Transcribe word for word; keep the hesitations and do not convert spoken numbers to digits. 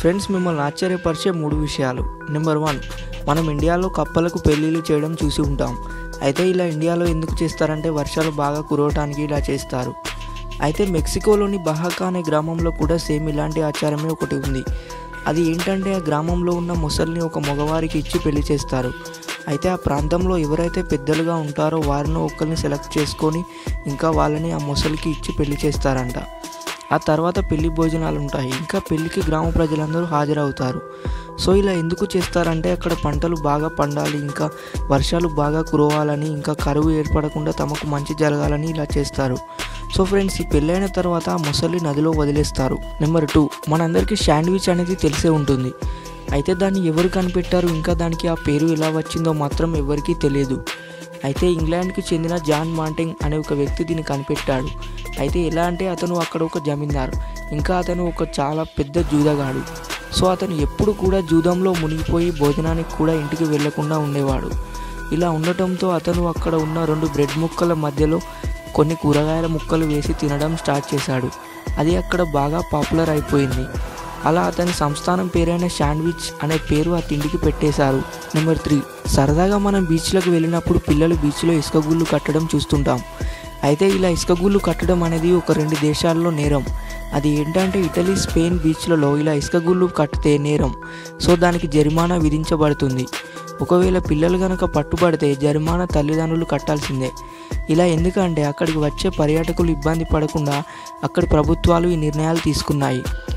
Friends, మిమ్మల్ని ఆశ్చర్యపరిచే మూడు విషయాలు. నెంబర్ వన్, మనం ఇండియాలో కప్పలకు పెళ్ళిళ్ళు చేయడం చూసి ఉంటాం. అయితే ఇలా ఇండియాలో ఎందుకు చేస్తారంటే వర్షాలు బాగా కురవటానికి ఇలా చేస్తారు. అయితే మెక్సికోలోని బహాకా అనే గ్రామంలో కూడా సేమ్ ఇలాంటి ఆచారమే ఒకటి ఉంది. అది ఏంటంటే ఆ గ్రామంలో ఉన్న ముసలిని ఒక మగవారికి ఇచ్చి పెళ్లి చేస్తారు. అయితే ఆ ప్రాంతంలో ఎవరైతే పెద్దలుగా ఉంటారో వారిని ఒకరిని సెలెక్ట్ చేసుకొని ఇంకా వాళ్ళని ఆ ముసలికి ఇచ్చి పెళ్లి చేస్తారంట. ఆ తర్వాత పెళ్లి భోజనాలు ఉంటాయి. ఇంకా పెళ్లికి గ్రామ ప్రజలందరూ హాజరవుతారు. సో ఇలా ఎందుకు చేస్తారంటే అక్కడ పంటలు బాగా పండాలి, ఇంకా వర్షాలు బాగా కురవాలని, ఇంకా కరువు ఏర్పడకుండా తమకు మంచి జరగాలని ఇలా చేస్తారు. సో ఫ్రెండ్స్, ఈ పెళ్ళైన తర్వాత ఆ ముసలి నదిలో వదిలేస్తారు. నెంబర్ టూ, మనందరికీ శాండ్విచ్ అనేది తెలిసే ఉంటుంది. అయితే దాన్ని ఎవరు కనిపెట్టారు, ఇంకా దానికి ఆ పేరు ఎలా వచ్చిందో మాత్రం ఎవరికీ తెలియదు. అయితే ఇంగ్లాండ్కి చెందిన జాన్ మాంటింగ్ అనే ఒక వ్యక్తి దీన్ని కనిపెట్టాడు. అయితే ఎలా అంటే అతను అక్కడ ఒక జమీందారు, ఇంకా అతను ఒక చాలా పెద్ద జూదగాడు. సో అతను ఎప్పుడు కూడా జూదంలో మునిగిపోయి భోజనానికి కూడా ఇంటికి వెళ్లకుండా ఉండేవాడు. ఇలా ఉండటంతో అతను అక్కడ ఉన్న రెండు బ్రెడ్ ముక్కల మధ్యలో కొన్ని కూరగాయల ముక్కలు వేసి తినడం స్టార్ట్ చేశాడు. అది అక్కడ బాగా పాపులర్ అయిపోయింది. అలా అతని సంస్థానం పేరైన శాండ్విచ్ అనే పేరు ఆ తిండికి పెట్టేశారు. నెంబర్ త్రీ, సరదాగా మనం బీచ్లకు వెళ్ళినప్పుడు పిల్లలు బీచ్లో ఇసుక గుళ్ళు కట్టడం చూస్తుంటాం. అయితే ఇలా ఇసుక గుళ్ళు కట్టడం అనేది ఒక రెండు దేశాల్లో నేరం. అది ఏంటంటే ఇటలీ, స్పెయిన్ బీచ్లలో ఇలా ఇసుక గుళ్ళు కట్టితే నేరం. సో దానికి జరిమానా విధించబడుతుంది. ఒకవేళ పిల్లలు కనుక పట్టుబడితే జరిమానా తల్లిదండ్రులు కట్టాల్సిందే. ఇలా ఎందుకంటే అక్కడికి వచ్చే పర్యాటకులు ఇబ్బంది పడకుండా అక్కడి ప్రభుత్వాలు ఈ నిర్ణయాలు తీసుకున్నాయి.